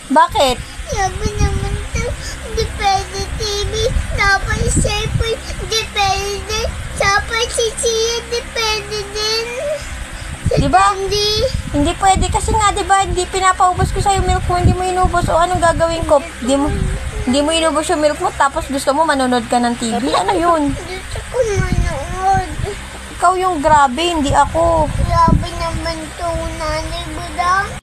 Bakit? Sabi naman to, hindi pwede TV, dapat cellphone, hindi pwede. Dapat si Chia, hindi pwede din. Diba? Hindi. Hindi pwede kasi nga, diba, hindi pinapaubos ko sa'yo milk mo, hindi mo inubos. O anong gagawin ko? Hindi mo inubos yung milk mo, tapos gusto mo manonood ka ng TV? Ano yun? Gusto ko manood. Ikaw yung grabe, hindi ako. Grabe naman to, Nanay Budang.